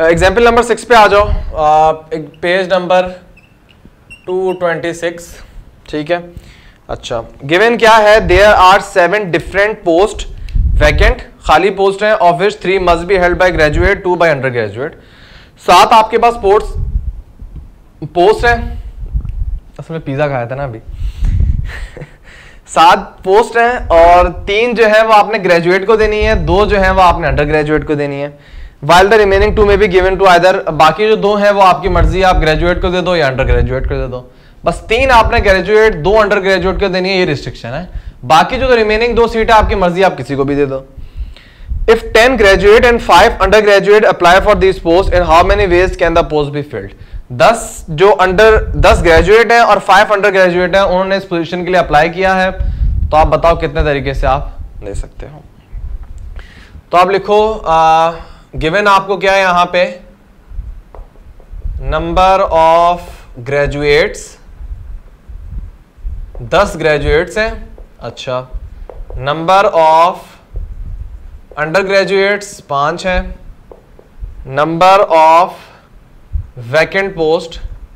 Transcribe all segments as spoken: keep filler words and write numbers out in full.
Example number six पे आ जाओ, page number two twenty six, ठीक है। अच्छा, गिवन क्या है, there are seven different post vacant, खाली पोस्ट है, of which three must be held by graduate, two by under graduate. सात आपके पास पोस्ट पोस्ट है, असल में पिज्जा खाया था ना अभी सात पोस्ट हैं और तीन जो है वो आपने ग्रेजुएट को देनी है, दो जो है वो आपने अंडर ग्रेजुएट को देनी है। While the remaining two may be given to either, बाकी जो दो हैं वो आपकी मर्जी, आप ग्रेजुएट को दे दो या अंडर ग्रेजुएट को दे दो। बस तीन आपने ग्रेजुएट, दो अंडर ग्रेजुएट को देनी है, ये रिस्ट्रिक्शन है। बाकी जो रिमेनिंग दो सीट है आपकी मर्जी, आप किसी को भी दे दो। If ten graduate and five under graduate apply for this post, in how many ways can the post be filled. दस जो अंडर दस ग्रेजुएट है और फाइव अंडर ग्रेजुएट है, उन्होंने इस पोजीशन के लिए अप्लाई किया है, तो आप बताओ कितने तरीके से आप ले सकते हो। तो आप लिखो, गिवन आपको क्या है यहां पे, नंबर ऑफ ग्रेजुएट्स, दस ग्रेजुएट्स हैं। अच्छा, नंबर ऑफ अंडर ग्रेजुएट्स पांच है, number of vacant post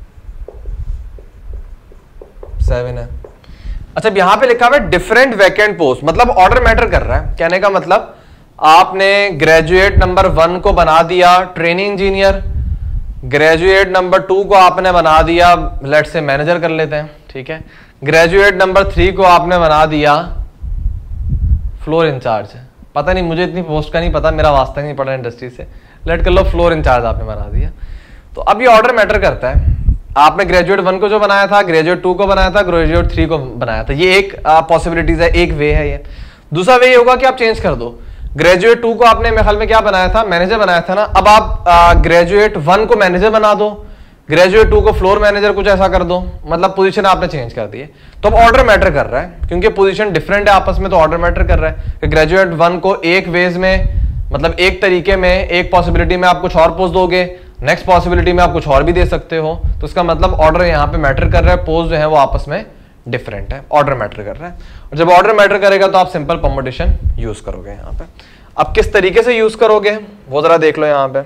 seven है। अच्छा, अब यहां पे लिखा हुआ है डिफरेंट वैकेंट पोस्ट, मतलब ऑर्डर मैटर कर रहा है। कहने का मतलब आपने ग्रेजुएट नंबर वन को बना दिया training engineer, graduate number two को आपने बना दिया, लेट्स से मैनेजर कर लेते हैं, ठीक है। ग्रेजुएट नंबर थ्री को आपने बना दिया फ्लोर इंचार्ज। पता नहीं, मुझे इतनी पोस्ट का नहीं पता, मेरा वास्ता नहीं पड़ा इंडस्ट्री से, लेट कर लो फ्लोर इंचार्ज आपने बना दिया। तो अब ये ऑर्डर मैटर करता है। आपने ग्रेजुएट वन को जो बनाया था, ग्रेजुएट टू को बनाया था, ग्रेजुएट थ्री को बनाया था, ये एक पॉसिबिलिटीज है, एक वे है ये। दूसरा वे ये होगा कि आप चेंज कर दो, ग्रेजुएट टू को आपने मेरे ख्याल में क्या बनाया था, मैनेजर बनाया था ना, अब आप ग्रेजुएट वन को मैनेजर बना दो, ग्रेजुएट टू को फ्लोर मैनेजर, कुछ ऐसा कर दो, मतलब पोजीशन आपने चेंज कर दी है। तो अब ऑर्डर मैटर कर रहा है, क्योंकि पोजीशन डिफरेंट है आपस में, तो ऑर्डर मैटर कर रहा है कि ग्रेजुएट वन को एक वेज में, मतलब एक तरीके में, एक पॉसिबिलिटी में आप कुछ और पोस्ट दोगे, नेक्स्ट पॉसिबिलिटी में आप कुछ और भी दे सकते हो। तो इसका मतलब ऑर्डर यहाँ पे मैटर कर रहा है, पोस्ट जो है वो आपस में डिफरेंट है, ऑर्डर मैटर कर रहा है। और जब ऑर्डर मैटर करेगा तो आप सिंपल परमुटेशन यूज करोगे यहाँ पे। अब किस तरीके से यूज करोगे वो जरा देख लो यहाँ पे।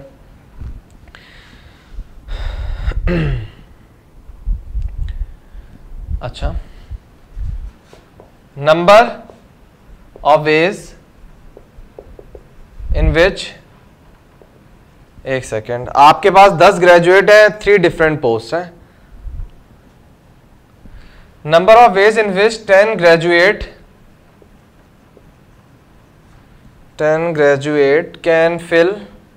अच्छा, number of ways in which, एक सेकेंड, आपके पास दस ग्रेजुएट है, थ्री डिफरेंट पोस्ट है। Number of ways in which ten graduate ten graduate can fill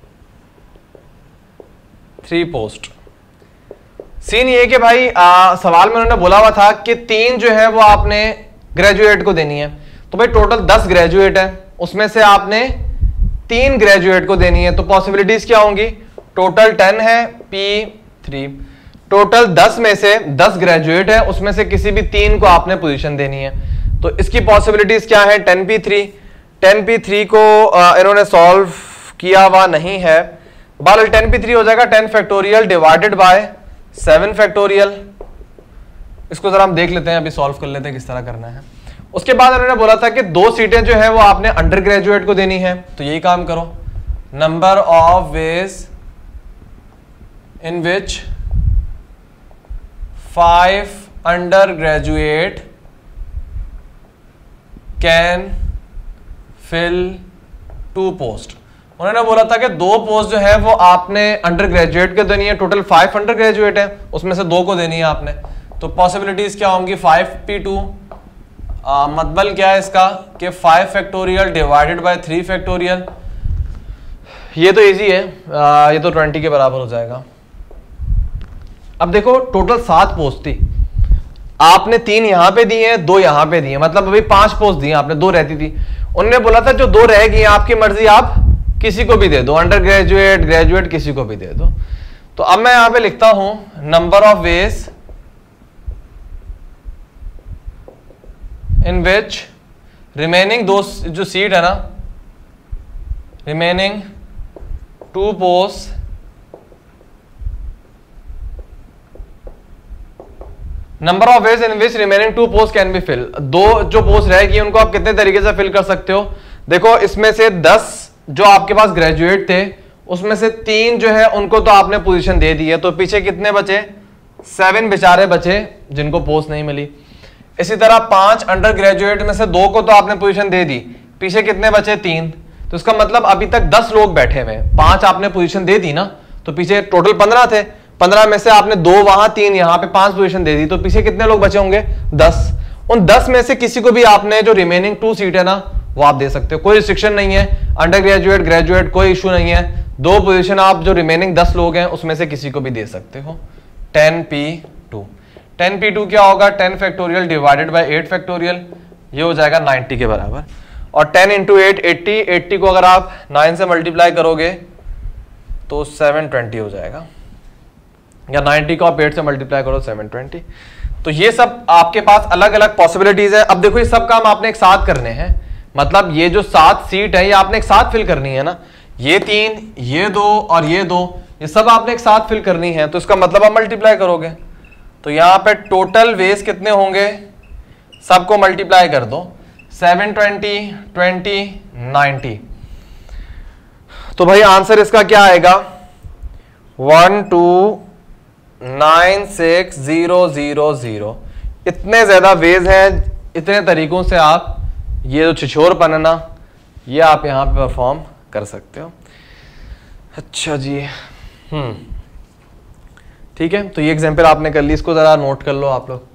three post. Scene ये कि भाई आ, सवाल में उन्होंने बोला हुआ था कि तीन जो है वो आपने ग्रेजुएट को देनी है, तो भाई टोटल दस ग्रेजुएट है, उसमें से आपने तीन ग्रेजुएट को देनी है। तो पॉसिबिलिटीज क्या होंगी, टोटल टेन है, पी थ्री, टोटल दस में से दस ग्रेजुएट है, उसमें से किसी भी तीन को आपने पोजीशन देनी है। तो इसकी पॉसिबिलिटीज क्या है, ten P three, ten P three को आ, इन्होंने सॉल्व किया हुआ नहीं है, बहरहाल टेन पी थ्री हो जाएगा ten factorial divided by seven factorial. इसको जरा हम देख लेते हैं, अभी सॉल्व कर लेते हैं किस तरह करना है। उसके बाद उन्होंने बोला था कि दो सीटें जो है वो आपने अंडर ग्रेजुएट को देनी है, तो यही काम करो, number of ways in which five under graduate can fill two post. उन्होंने बोला था कि दो पोस्ट जो है वो आपने अंडर ग्रेजुएट को देनी है, टोटल फाइव अंडर ग्रेजुएट है, उसमें से दो को देनी है आपने। तो पॉसिबिलिटीज क्या होंगी, फाइव पी टू, मतलब क्या है इसका कि five factorial divided by three factorial. ये तो इजी है, आ, ये तो ट्वेंटी के बराबर हो जाएगा। अब देखो टोटल सात पोस्ट थी, आपने तीन यहां पे दिए हैं, दो यहां पे दिए, मतलब अभी पांच पोस्ट दिए आपने, दो रहती थी। उन्होंने बोला था जो दो रह गई आपकी मर्जी, आप किसी को भी दे दो, अंडर ग्रेजुएट ग्रेजुएट किसी को भी दे दो। तो अब मैं यहां पे लिखता हूं number of ways in which remaining दो जो सीट है ना, remaining two post number of ways in which remaining two post can be fill. दो जो पोस्ट रहेगी उनको आप कितने तरीके से फिल कर सकते हो। देखो इसमें से दस जो आपके पास ग्रेजुएट थे उसमें से तीन जो है उनको तो आपने पोजीशन दे दी है, तो पीछे कितने बचे? सेवन बेचारे बचे जिनको पोस्ट नहीं मिली। इसी तरह पांच अंडर ग्रेजुएट में से दो को तो आपने पोजीशन दे दी, पीछे कितने बचे? तीन। तो इसका मतलब अभी तक दस लोग बैठे हुए हैं, पांच आपने पोजीशन दे दी ना, तो पीछे टोटल पंद्रह थे, पंद्रह में से आपने दो वहां तीन यहां पे पांच पोजीशन दे दी, तो पीछे कितने लोग बचे होंगे? दस। उन दस में से किसी को भी आपने जो रिमेनिंग टू सीट है ना वो आप दे सकते हो, कोई रिस्ट्रिक्शन नहीं है, अंडर ग्रेजुएट ग्रेजुएट कोई इशू नहीं है। दो पोजीशन आप जो रिमेनिंग दस लोग हैं उसमें से किसी को भी दे सकते हो। Ten P two, ten P two क्या होगा? Ten factorial divided by eight factorial, ये हो जाएगा नाइन्टी के बराबर। और ten into eight eighty, eighty को अगर आप नाइन से मल्टीप्लाई करोगे तो सेवन ट्वेंटी हो जाएगा, या नाइन्टी को आप एट से मल्टीप्लाई करो सेवन ट्वेंटी। तो ये सब आपके पास अलग अलग पॉसिबिलिटीज है। अब देखो ये सब काम आपने एक साथ करने हैं, मतलब ये जो सात सीट है ये आपने एक साथ फिल करनी है ना, ये तीन, ये दो और ये दो, ये सब आपने एक साथ फिल करनी है, तो इसका मतलब आप मल्टीप्लाई करोगे। तो यहां पे टोटल वेज कितने होंगे? सबको मल्टीप्लाई कर दो, सेवन ट्वेंटी, ट्वेंटी, नाइन्टी। तो भाई आंसर इसका क्या आएगा? One two nine six zero zero zero. इतने ज्यादा वेज हैं, इतने तरीकों से आप ये जो छिछोरपन है ना ये आप यहां पे परफॉर्म कर सकते हो। अच्छा जी, हम्म ठीक है, तो ये एग्जांपल आपने कर ली, इसको जरा नोट कर लो आप लोग।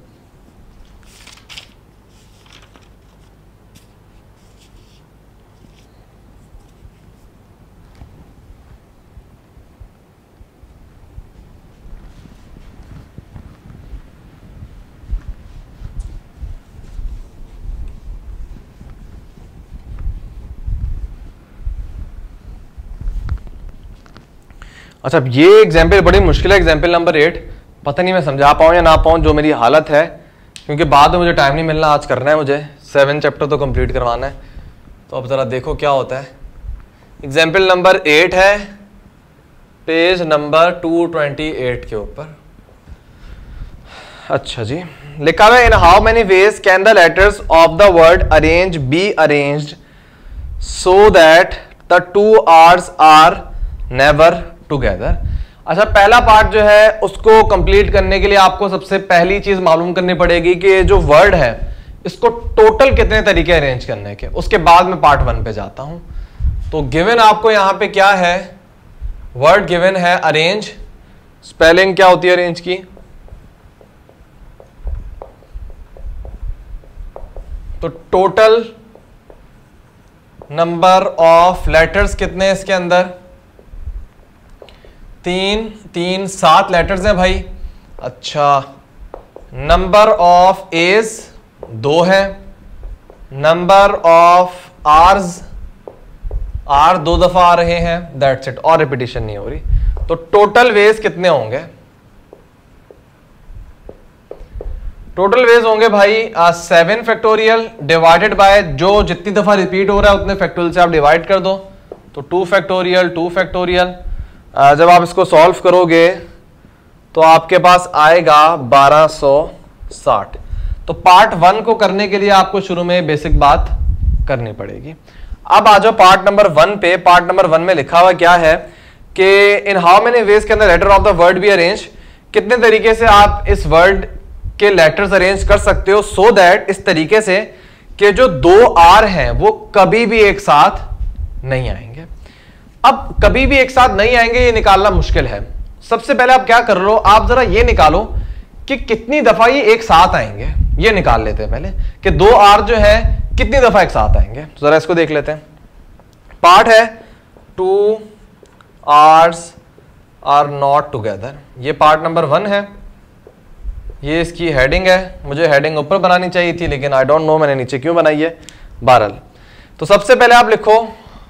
अच्छा, ये एग्जाम्पल बड़ी मुश्किल है, एग्जाम्पल नंबर एट। पता नहीं मैं समझा पाऊँ या ना पाऊँ, जो मेरी हालत है, क्योंकि बाद में मुझे टाइम नहीं मिलना, आज करना है मुझे, सेवन चैप्टर तो कंप्लीट करवाना है। तो अब ज़रा देखो क्या होता है। एग्जाम्पल नंबर एट है page number two twenty eight के ऊपर। अच्छा जी, लिखा हुआ है in how many ways can the letters of the word arrange be arranged so that the two R's are never together. अच्छा, पहला पार्ट जो है उसको कंप्लीट करने के लिए आपको सबसे पहली चीज मालूम करनी पड़ेगी कि जो वर्ड है इसको टोटल कितने तरीके अरेंज करने के, उसके बाद में पार्ट वन पे जाता हूं। तो गिवन आपको यहां पे क्या है? वर्ड गिवन है अरेंज, स्पेलिंग क्या होती है अरेंज की? तो टोटल नंबर ऑफ लेटर्स कितने हैं इसके अंदर? तीन, तीन सात लेटर्स हैं भाई। अच्छा, नंबर ऑफ एज दो है, नंबर ऑफ आर्स, आर दो दफा आ रहे हैं, दैट्स इट, और रिपीटिशन नहीं हो रही। तो टोटल वेज कितने होंगे? टोटल वेज होंगे भाई सेवन फैक्टोरियल डिवाइडेड बाय जो जितनी दफा रिपीट हो रहा है उतने फैक्टोरियल से आप डिवाइड कर दो, तो टू फैक्टोरियल, टू फैक्टोरियल। जब आप इसको सॉल्व करोगे तो आपके पास आएगा बारह सौ साठ। तो पार्ट वन को करने के लिए आपको शुरू में बेसिक बात करनी पड़ेगी। अब आ जाओ पार्ट नंबर वन पे। पार्ट नंबर वन में लिखा हुआ क्या है कि in how many ways can the letter of the word be arrange, कितने तरीके से आप इस वर्ड के लेटर्स अरेंज कर सकते हो सो so दैट, इस तरीके से कि जो दो आर हैं वो कभी भी एक साथ नहीं आएंगे। अब कभी भी एक साथ नहीं आएंगे ये निकालना मुश्किल है। सबसे पहले आप क्या कर लो, आप जरा ये निकालो कि कितनी दफा ये एक साथ आएंगे, ये निकाल लेते हैं पहले कि दो आर जो है कितनी दफा एक साथ आएंगे। तो जरा इसको देख लेते हैं। पार्ट है two R's are not together, ये पार्ट नंबर वन है, ये इसकी हेडिंग है। मुझे हेडिंग ऊपर बनानी चाहिए थी लेकिन आई डोंट नो मैंने नीचे क्यों बनाई है। बहरहाल, तो सबसे पहले आप लिखो,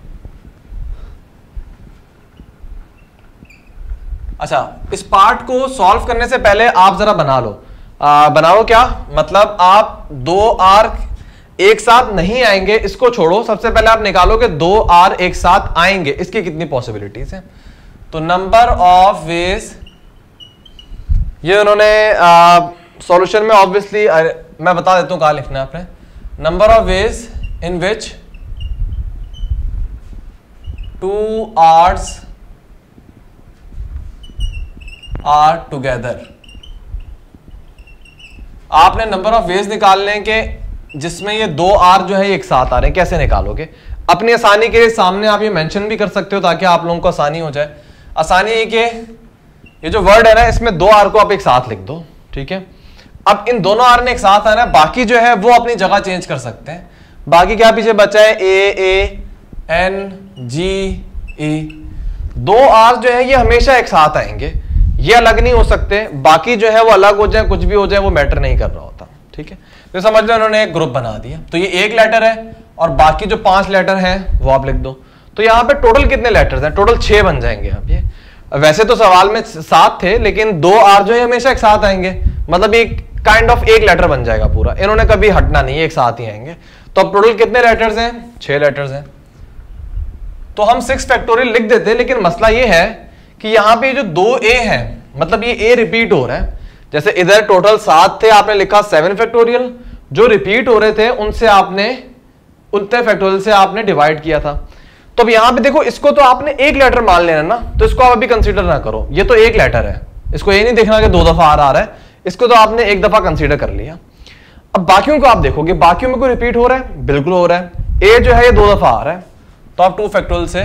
अच्छा इस पार्ट को सॉल्व करने से पहले आप जरा बना लो। आ, बनाओ क्या मतलब, आप दो आर एक साथ नहीं आएंगे इसको छोड़ो, सबसे पहले आप निकालो कि दो आर एक साथ आएंगे, इसकी कितनी पॉसिबिलिटीज है। तो नंबर ऑफ वेज, ये उन्होंने सॉल्यूशन में ऑब्वियसली मैं बता देता हूं कहां लिखना है आपने। Number of ways in which two R's are together. आपने नंबर ऑफ वेज निकालने के जिसमें ये दो आर जो है एक साथ आ रहे हैं, कैसे निकालोगे? अपनी आसानी के सामने आप ये मेंशन भी कर सकते हो ताकि आप लोगों को आसानी हो जाए। आसानी है कि ये जो वर्ड है ना इसमें दो आर को आप एक साथ लिख दो, ठीक है। अब इन दोनों आर ने एक साथ आना है, बाकी जो है वो अपनी जगह चेंज कर सकते हैं। बाकी क्या पीछे बचा है? A A N G E. दो आर जो है ये हमेशा एक साथ आएंगे, ये अलग नहीं हो सकते। बाकी जो है वो अलग हो जाए, कुछ भी हो जाए, वो मैटर नहीं कर रहा होता, ठीक है। तो समझ लो उन्होंने एक ग्रुप बना दिया, तो ये एक लेटर है और बाकी जो पांच लेटर हैं वो आप लिख दो। तो यहाँ पे टोटल कितने लेटर्स हैं? टोटल छह बन जाएंगे। आप ये वैसे तो सवाल में सात थे, लेकिन दो आर जो है हमेशा एक साथ आएंगे, मतलब एक काइंड ऑफ एक लेटर बन जाएगा पूरा। इन्होंने कभी हटना नहीं है, एक साथ ही आएंगे। तो अब टोटल कितने लेटर्स हैं? छह लेटर्स हैं। तो हम सिक्स फैक्टोरियल लिख देते हैं, लेकिन मसला ये है कि यहाँ पे जो दो ए है, मतलब ये ए रिपीट हो रहा है। जैसे इधर टोटल सात थे, आपने लिखा सेवन फैक्टोरियल, जो रिपीट हो रहे थे उनसे आपने उतने फैक्टोरियल से आपने डिवाइड किया था। तो अब यहां पे देखो, इसको तो आपने एक लेटर मान लेना ना, तो इसको आप अभी कंसीडर ना करो, ये तो एक लेटर है, इसको ये नहीं देखना कि दो दफा आ रहा है, इसको तो आपने एक दफा कंसीडर कर लिया। अब बाकियों को आप देखोगे, बाकियों में कोई रिपीट हो रहा है? बिल्कुल हो रहा है। ए जो है ये दो दफा आ रहा है, तो आप टू फैक्टोरियल से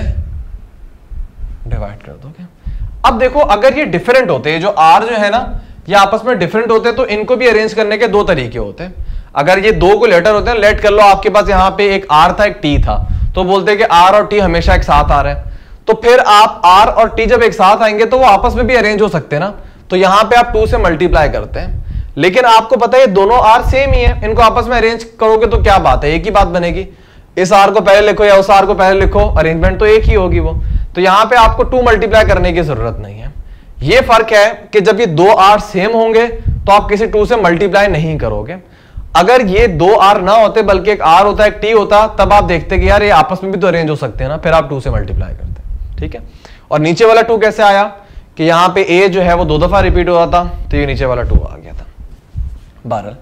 डिवाइड कर दोगे। अब देखो, अगर ये डिफरेंट होते हैं, जो आर जो है ना ये आपस में डिफरेंट होते हैं, तो इनको भी अरेंज करने के दो तरीके होते हैं। अगर ये दो को लेटर होते हैं, लेट कर लो आपके पास यहाँ पे एक आर था एक टी था, तो बोलते हैं कि आर और टी हमेशा एक साथ आ रहे हैं। तो फिर आप आर और टी जब एक साथ आएंगे तो वो आपस में भी अरेंज हो सकते हैं ना, तो यहां पे आप टू से मल्टीप्लाई करते हैं। लेकिन आपको पता है दोनों आर सेम ही है, इनको आपस में अरेंज करोगे तो क्या बात है? एक ही बात बनेगी। इस आर को पहले लिखो या उस आर को पहले लिखो, अरेंजमेंट तो एक ही होगी वो। तो यहां पे आपको टू मल्टीप्लाई करने की जरूरत नहीं है। ये फर्क है कि जब ये दो आर सेम होंगे तो आप किसी टू से मल्टीप्लाई नहीं करोगे। अगर ये दो आर ना होते बल्कि एक आर होता है एक टी होता, तब आप देखते कि यार ये आपस में भी तो अरेंज हो सकते हैं ना, फिर आप टू से मल्टीप्लाई करते हैं, ठीक है। और नीचे वाला टू कैसे आया कि यहां पे ए जो है वो दो दफा रिपीट हो रहा था, तो ये नीचे वाला टू आ गया था। बहरहाल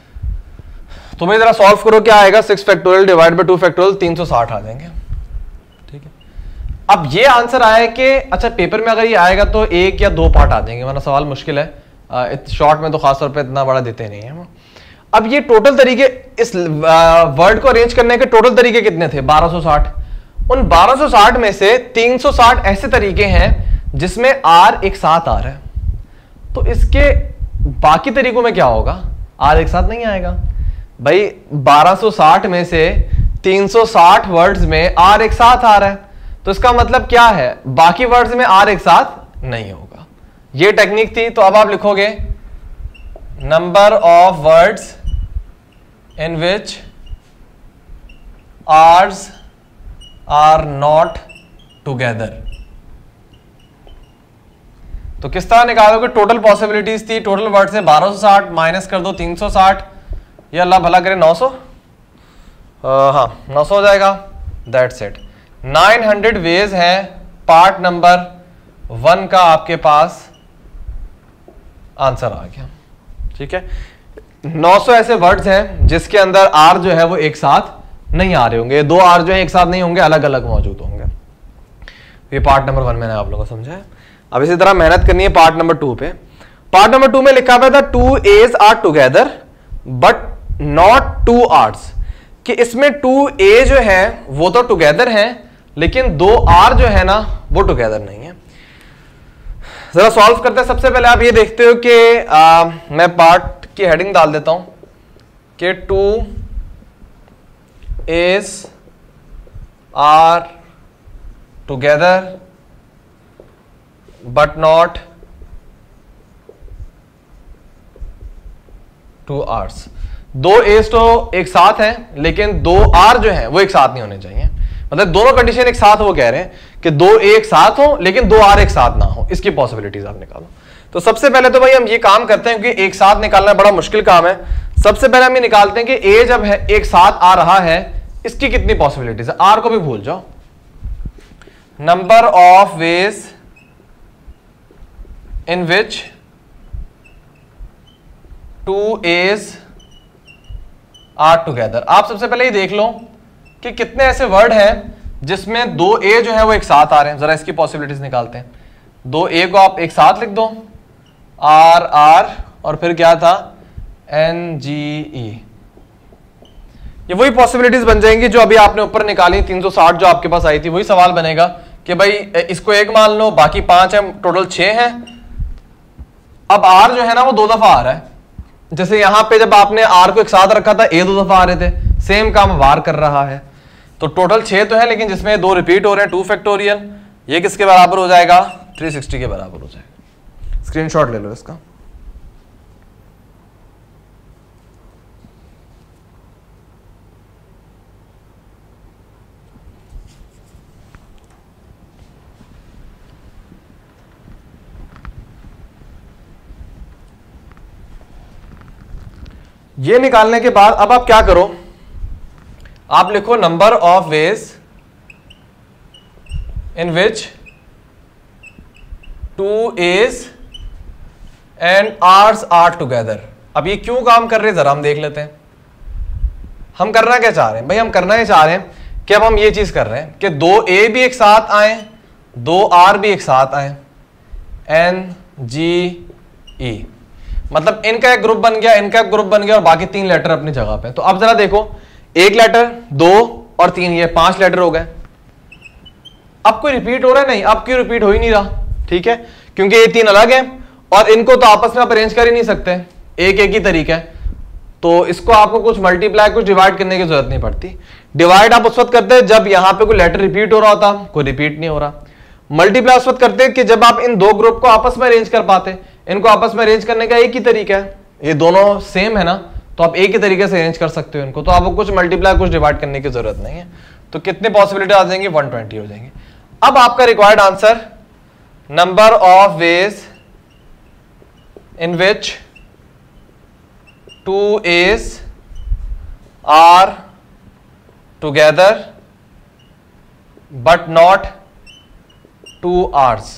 तो भाई जरा सॉल्व करो, क्या आएगा? Six factorial divide by two factorial, तीन सौ साठ आ जाएंगे, ठीक है। अब ये आंसर आया कि अच्छा पेपर में अगर ये आएगा तो एक या दो पार्ट आ जाएंगे, वरना सवाल मुश्किल है। शॉर्ट में तो खासतौर पर इतना बड़ा देते नहीं है। अब ये टोटल तरीके इस वर्ड को अरेंज करने के टोटल तरीके कितने थे? बारह सौ साठ। उन बारह सौ साठ में से तीन सौ साठ ऐसे तरीके हैं जिसमें आर एक साथ आ रहा है, तो इसके बाकी तरीकों में क्या होगा? आर एक साथ नहीं आएगा भाई। बारह सौ साठ में से तीन सौ साठ वर्ड्स में आर एक साथ आ रहा है, तो इसका मतलब क्या है? बाकी वर्ड्स में आर एक साथ नहीं होगा। ये टेक्निक थी। तो अब आप लिखोगे number of words in which R's are not together। तो किस तरह निकालोगे? टोटल पॉसिबिलिटीज थी, टोटल वर्ड से बारह सौ साठ माइनस कर दो तीन सौ साठ, ये अल्लाह भला करे नौ सौ, हाँ नौ सौ हो जाएगा। That's it. Nine hundred ways है पार्ट नंबर वन का आपके पास आंसर आ गया, ठीक है। नौ सौ ऐसे वर्ड्स हैं जिसके अंदर आर जो है वो एक साथ नहीं आ रहे होंगे, दो आर जो है एक साथ नहीं होंगे, अलग अलग मौजूद होंगे। ये पार्ट नंबर वन मैंने आप लोगों को समझाया। अब इसी तरह मेहनत करनी है पार्ट नंबर टू पे। पार्ट नंबर टू में लिखा हुआ था two H's are together but not two R's, कि इसमें टू ए जो है वो तो टुगेदर है, लेकिन दो आर जो है ना वो टुगेदर नहीं है। जरा सॉल्व करते हैं। सबसे पहले आप ये देखते हो कि आ, मैं पार्ट की हेडिंग डाल देता हूं कि two H's are together but not two R's. दो एज तो एक साथ हैं, लेकिन दो आर जो हैं वो एक साथ नहीं होने चाहिए। मतलब दोनों कंडीशन एक साथ, वो कह रहे हैं कि दो ए एक साथ हो लेकिन दो आर एक साथ ना हो, इसकी पॉसिबिलिटीज आप निकालो। तो सबसे पहले तो भाई हम ये काम करते हैं, क्योंकि एक साथ निकालना बड़ा मुश्किल काम है। सबसे पहले हम ये निकालते हैं कि ए जब है एक साथ आ रहा है, इसकी कितनी पॉसिबिलिटीज है। आर को भी भूल जाओ। Number of ways in which two H's are together. आप सबसे पहले ये देख लो कि कितने ऐसे वर्ड हैं जिसमें दो ए जो है वो एक साथ आ रहे हैं। जरा इसकी पॉसिबिलिटीज निकालते हैं। दो ए को आप एक साथ लिख दो, आर आर और फिर क्या था एन जी ई। ये वही पॉसिबिलिटीज बन जाएंगी जो अभी आपने ऊपर निकाली तीन सौ साठ जो आपके पास आई थी। वही सवाल बनेगा कि भाई इसको एक मान लो, बाकी पांच है, टोटल छह है। अब आर जो है ना वो दो दफा आ रहा है। जैसे यहां पे जब आपने आर को एक साथ रखा था, ए दो दफा आ रहे थे, सेम काम वार कर रहा है। तो टोटल छह तो है, लेकिन जिसमें दो रिपीट हो रहे हैं, टू फैक्टोरियल, ये किसके बराबर हो जाएगा, तीन सौ साठ के बराबर हो जाएगा। स्क्रीनशॉट ले लो इसका। ये निकालने के बाद अब आप क्या करो, आप लिखो number of ways in which two H's and R's are together. अब ये क्यों काम कर रहे हैं जरा हम देख लेते हैं। हम करना क्या चाह रहे हैं भाई, हम करना ये चाह रहे हैं कि अब हम ये चीज कर रहे हैं कि दो ए भी एक साथ आए, दो आर भी एक साथ आए, एन जी ई, मतलब इनका एक ग्रुप बन गया, इनका एक ग्रुप बन गया और बाकी तीन लेटर अपनी जगह पे। तो अब जरा देखो, एक लेटर, दो और तीन, ये पांच लेटर हो गए। अब कोई रिपीट हो रहा है नहीं, अब क्यों रिपीट हो ही नहीं रहा, ठीक है, क्योंकि ये तीन अलग हैं और इनको तो आपस में आप अरेंज कर ही नहीं सकते, एक एक ही तरीका है। तो इसको आपको कुछ मल्टीप्लाई, कुछ डिवाइड करने की जरूरत नहीं पड़ती। डिवाइड आप उस वक्त करते हैं जब यहां पे कोई लेटर रिपीट हो रहा होता, कोई रिपीट नहीं हो रहा। मल्टीप्लाई उस वक्त करते हैं कि जब आप इन दो ग्रुप को आपस में अरेंज कर पाते। इनको आपस में अरेंज करने का एक ही तरीका है, ये दोनों सेम है ना, तो आप एक ही तरीके से अरेंज कर सकते हो इनको। तो आपको कुछ मल्टीप्लाई, कुछ डिवाइड करने की जरूरत नहीं है। तो कितने पॉसिबिलिटी आ जाएंगी, एक सौ बीस हो जाएंगे। अब आपका required answer, number of ways in which two H's are together but not two R's.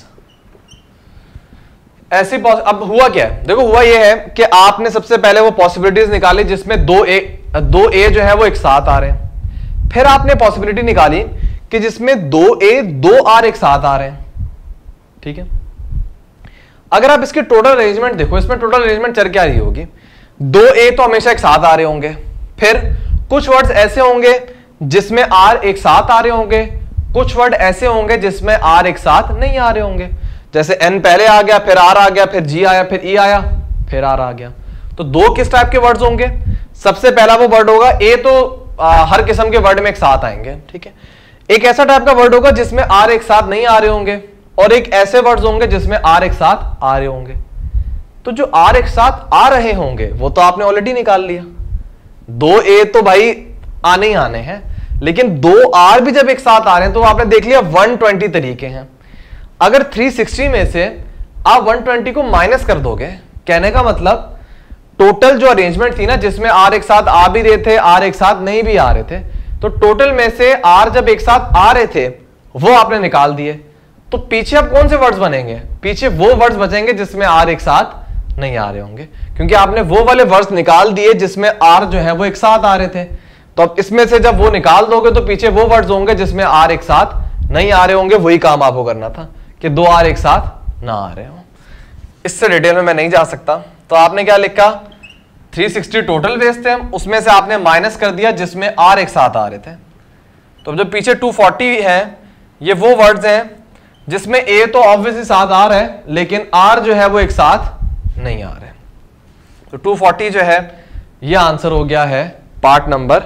ऐसी अब हुआ क्या है, देखो हुआ यह है कि आपने सबसे पहले वो पॉसिबिलिटीज निकाली जिसमें दो ए दो ए जो है वो एक साथ आ रहे हैं। फिर आपने पॉसिबिलिटी निकाली कि जिसमें दो ए दो आर एक साथ आ रहे हैं, ठीक है। अगर आप इसके टोटल अरेंजमेंट देखो, इसमें टोटल अरेंजमेंट चल क्या रही होगी, दो ए तो हमेशा एक साथ आ रहे होंगे, फिर कुछ वर्ड्स ऐसे होंगे जिसमें आर एक साथ आ रहे होंगे, कुछ वर्ड ऐसे होंगे जिसमें आर एक साथ नहीं आ रहे होंगे। जैसे एन पहले आ गया, फिर आर आ गया, फिर जी आया, फिर ई आया, फिर आर आ गया। तो दो किस टाइप के वर्ड्स होंगे, सबसे पहला वो वर्ड होगा, ए तो आ, हर किस्म के वर्ड में एक साथ आएंगे, ठीक है। एक ऐसा टाइप का वर्ड होगा जिसमें आर एक साथ नहीं आ रहे होंगे, और एक ऐसे वर्ड्स होंगे जिसमें आर एक साथ आ रहे होंगे। तो जो आर एक साथ आ रहे होंगे वो तो आपने ऑलरेडी निकाल लिया, दो ए तो भाई आने ही आने हैं, लेकिन दो आर भी जब एक साथ आ रहे हैं तो आपने देख लिया एक सौ बीस तरीके हैं। अगर तीन सौ साठ में से आप एक सौ बीस को माइनस कर दोगे, कहने का मतलब टोटल जो अरेंजमेंट थी ना जिसमें आर एक साथ आ भी रहे थे, आर एक साथ नहीं भी आ रहे थे, तो टोटल में से आर जब एक साथ आ रहे थे वो आपने निकाल दिए। तो पीछे अब कौन से वर्ड्स बनेंगे, पीछे वो वर्ड्स बचेंगे जिसमें आर एक साथ नहीं आ रहे होंगे, क्योंकि आपने वो वाले वर्ड्स निकाल दिए जिसमें आर जो है वो एक साथ आ रहे थे। तो अब इसमें से जब वो निकाल दोगे तो पीछे वो वर्ड्स होंगे जिसमें आर एक साथ नहीं आ रहे होंगे। वही काम आपको करना था कि दो आर एक साथ ना आ रहे हो। इससे डिटेल में मैं नहीं जा सकता। तो आपने क्या लिखा, तीन सौ साठ टोटल वेज थे, उसमें से आपने माइनस कर दिया जिसमें आर एक साथ आ रहे थे। तो जो पीछे दो सौ चालीस है ये वो वर्ड्स हैं जिसमें ए तो ऑब्वियसली साथ आ रहा है, लेकिन आर जो है वो एक साथ नहीं आ रहे। तो दो सौ चालीस जो है ये आंसर हो गया है पार्ट नंबर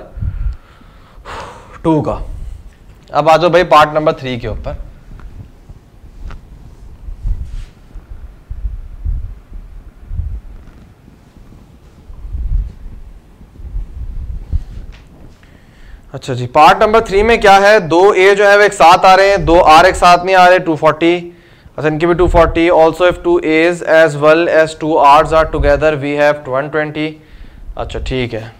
टू का। अब आ जाओ भाई पार्ट नंबर थ्री के ऊपर। अच्छा जी, पार्ट नंबर थ्री में क्या है, दो ए जो है वो एक साथ आ रहे हैं, दो आर एक साथ नहीं आ रहे, टू फोर्टी। अच्छा इनकी भी two forty. Also if two H's as well as two R's are together we have one twenty. अच्छा ठीक है।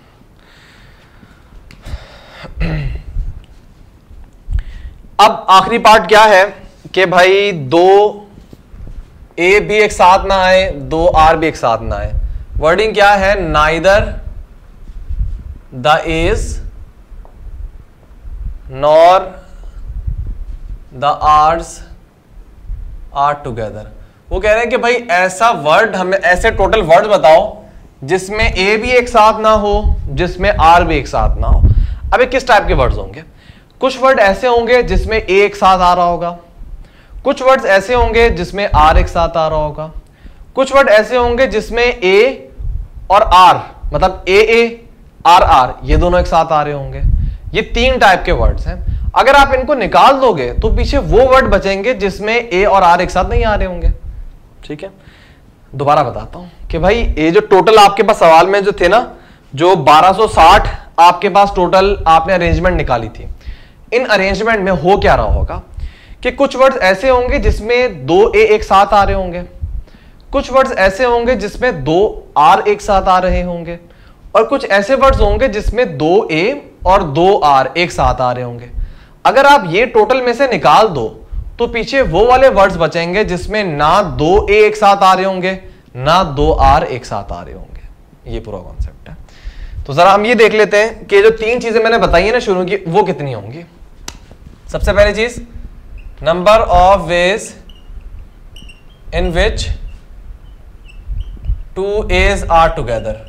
अब आखिरी पार्ट क्या है कि भाई दो ए भी एक साथ ना आए, दो आर भी एक साथ ना आए। वर्डिंग क्या है, neither the H's nor the R's are together. वो कह रहे हैं कि भाई ऐसा वर्ड हमें, ऐसे टोटल वर्ड बताओ जिसमें ए भी एक साथ ना हो, जिसमें आर भी एक साथ ना हो। अब ये किस टाइप के वर्ड्स होंगे? कुछ वर्ड ऐसे होंगे जिसमें ए एक साथ आ रहा होगा, कुछ वर्ड्स ऐसे होंगे जिसमें आर एक साथ आ रहा होगा, कुछ वर्ड ऐसे होंगे जिसमें ए और आर, मतलब ए ए आर आर ये दोनों एक साथ आ रहे होंगे। ये तीन टाइप के वर्ड्स हैं। अगर आप इनको निकाल दोगे तो पीछे वो वर्ड बचेंगे जिसमें ए और आर एक साथ नहीं आ रहे होंगे। ठीक है, दोबारा बताता हूं कि भाई ये जो टोटल आपके पास सवाल में जो थे ना, जो बारह सौ साठ आपके पास टोटल आपने अरेंजमेंट निकाली थी, इन अरेंजमेंट में हो क्या रहा होगा कि कुछ वर्ड्स ऐसे होंगे जिसमें दो ए एक साथ आ रहे होंगे, कुछ वर्ड्स ऐसे होंगे जिसमें दो आर एक साथ आ रहे होंगे, और कुछ ऐसे वर्ड्स होंगे जिसमें दो ए और दो आर एक साथ आ रहे होंगे। अगर आप ये टोटल में से निकाल दो तो पीछे वो वाले वर्ड्स बचेंगे जिसमें ना दो ए एक साथ आ रहे होंगे, ना दो आर एक साथ आ रहे होंगे। ये पूरा कॉन्सेप्ट है। तो जरा हम ये देख लेते हैं कि जो तीन चीजें मैंने बताई है ना शुरू की, वो कितनी होंगी। सबसे पहली चीज, number of ways in which two H's are together.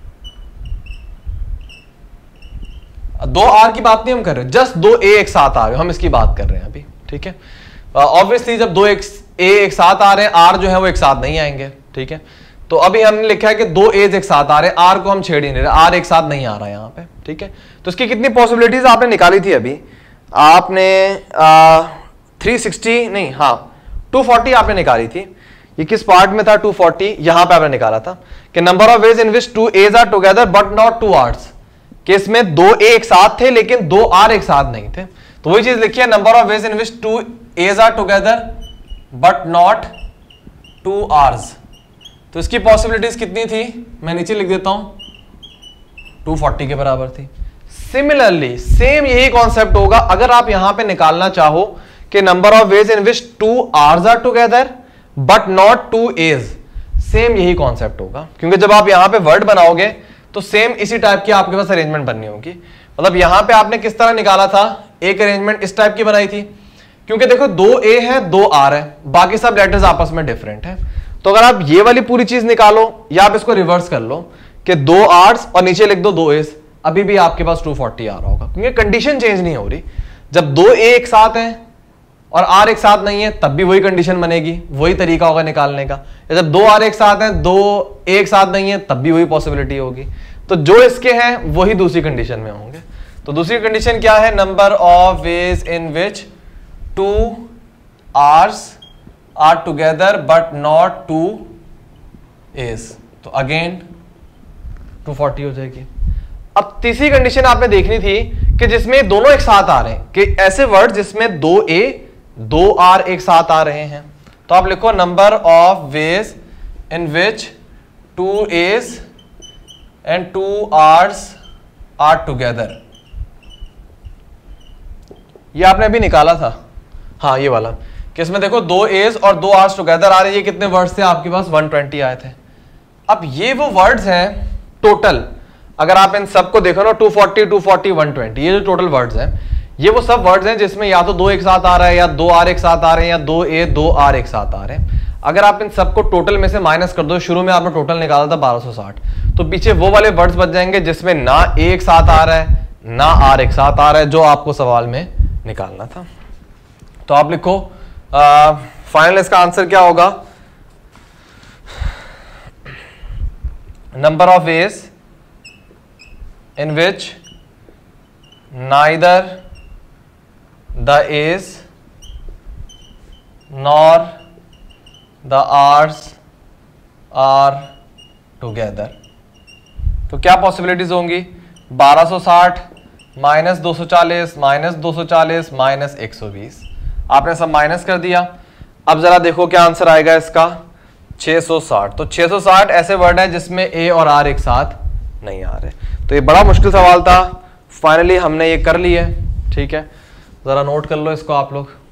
दो आर की बात नहीं हम कर रहे, जस्ट दो ए एक साथ आ रहे, हम इसकी बात कर रहे हैं अभी। ठीक है, ऑब्वियसली uh, जब दो एक ए एक साथ आ रहे हैं, आर जो है वो एक साथ नहीं आएंगे। ठीक है, तो अभी हमने लिखा है कि दो एज एक साथ आ रहे हैं, आर को हम छेड़ ही नहीं रहे, आर एक साथ नहीं आ रहा है यहाँ पे। ठीक है, तो इसकी कितनी पॉसिबिलिटीज आपने निकाली थी अभी? आपने थ्री सिक्सटी नहीं, हाँ टू फोर्टी आपने निकाली थी। ये किस पार्ट में था? टू फोर्टी, यहां पे आपने निकाला था कि number of ways in which two H's are together but not two R's, कि इसमें दो ए एक साथ थे लेकिन दो आर एक साथ नहीं थे। तो वही चीज लिखी है, number of ways in which two H's are together but not two R's. तो इसकी पॉसिबिलिटीज कितनी थी? मैं नीचे लिख देता हूं, टू फोर्टी के बराबर थी। सिमिलरली सेम यही कॉन्सेप्ट होगा अगर आप यहां पे निकालना चाहो कि number of ways in which two R's are together but not two H's, same यही कॉन्सेप्ट होगा। क्योंकि जब आप यहां पे वर्ड बनाओगे तो सेम इसी टाइप की आपके पास अरेंजमेंट बननी होगी। मतलब यहां पे आपने किस तरह निकाला था? एक अरेंजमेंट इस टाइप की बनाई थी, क्योंकि देखो दो ए है दो आर है, बाकी सब लेटर्स आपस में डिफरेंट है। तो अगर आप ये वाली पूरी चीज निकालो या आप इसको रिवर्स कर लो कि दो आर्स और नीचे लिख दो दो एस, अभी भी आपके पास टू फोर्टी आ रहा होगा, क्योंकि कंडीशन चेंज नहीं हो रही। जब दो ए एक साथ हैं और आर एक साथ नहीं है तब भी वही कंडीशन बनेगी, वही तरीका होगा निकालने का। जब दो आर एक साथ हैं, दो ए एक साथ नहीं है, तब भी वही पॉसिबिलिटी होगी। तो जो इसके हैं वही दूसरी कंडीशन में होंगे। तो दूसरी कंडीशन क्या है? Number of ways in which two R's are together but not two H's. तो अगेन टू फोर्टी हो जाएगी। अब तीसरी कंडीशन आपने देखनी थी कि जिसमें दोनों एक साथ आ रहे हैं, कि ऐसे वर्ड जिसमें दो ए दो आर एक साथ आ रहे हैं। तो आप लिखो number of ways in which two H's and two R's are together. ये आपने अभी निकाला था, हाँ ये वाला, कि इसमें देखो दो एज और दो आर्स टुगेदर आ रहे हैं। ये कितने वर्ड्स थे आपके पास? वन ट्वेंटी आए थे। अब ये वो वर्ड्स हैं टोटल, अगर आप इन सबको देखो ना, two forty, two forty, one twenty, ये जो टोटल वर्ड्स हैं, ये वो सब वर्ड्स हैं जिसमें या तो दो एक साथ आ रहा है, या दो आर एक साथ आ रहे हैं, या दो ए दो आर एक साथ आ रहे हैं। अगर आप इन सबको टोटल में से माइनस कर दो, शुरू में आपने टोटल निकाला था बारह सौ साठ, तो पीछे वो वाले वर्ड्स बच जाएंगे जिसमें ना ए एक साथ आ रहा है ना आर एक साथ आ रहा है, जो आपको सवाल में निकालना था। तो आप लिखो फाइनल इसका आंसर क्या होगा? Number of ways in which neither the H's nor the R's are together. तो क्या पॉसिबिलिटीज होंगी? बारह सौ साठ माइनस दो सौ चालीस माइनस दो सौ चालीस माइनस एक सौ बीस। आपने सब माइनस कर दिया। अब जरा देखो क्या आंसर आएगा इसका, छह सौ साठ। तो छह सौ साठ ऐसे वर्ड है जिसमें ए और आर एक साथ नहीं आ रहे। तो ये बड़ा मुश्किल सवाल था, फाइनली हमने ये कर लिया। ठीक है, जरा नोट कर लो इसको आप लोग।